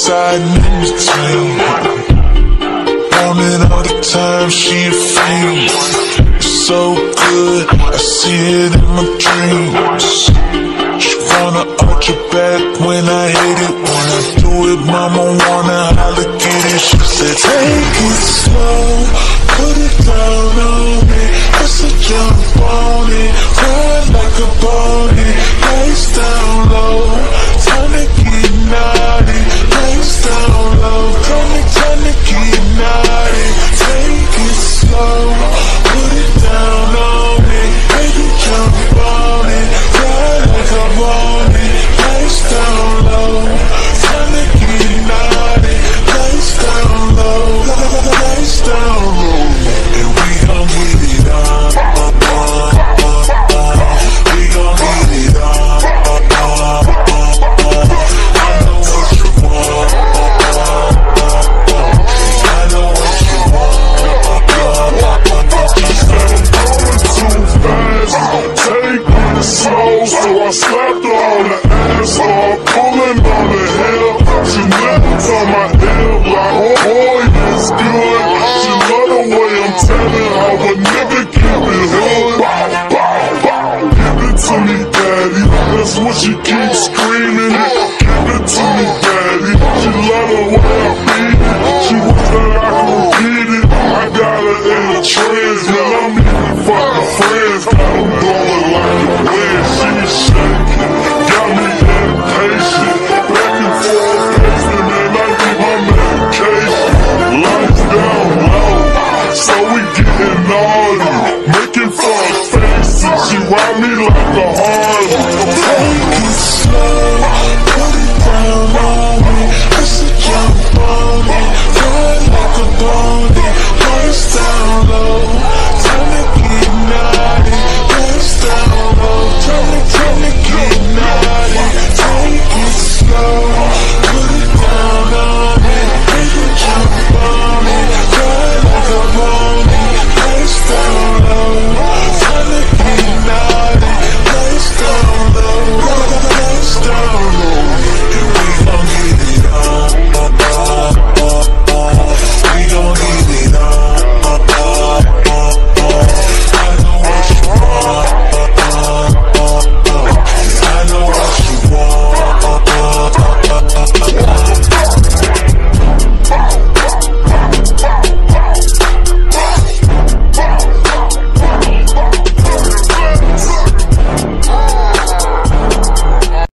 deciding in between. Want it all the time, she a fiend. It's so good, I see it in my dreams. She wanna arch her back when I hit it. When I do it, mama wanna holla, get it. She said, take it slow, put it down on me. I said, jump on it, ride like a pony. Face down low, time to get naughty. Face down low, time to get naughty. Take it slow, put it down on me. Baby, jump on it, ride like a pony. Face down low, time to get naughty. Face down low, face down low. And we gon' get it on. We gon' get it on. I know what you want. I know what you want. She said I'm going too fast, take it slow. So I slapped her on the ass, started pulling on the hip. She never told my hip like, oh boy, it's good. She love the way I'm telling how a nigga keep it hood. Bow, bow, bow. Give it to me, daddy, that's what she keeps screaming.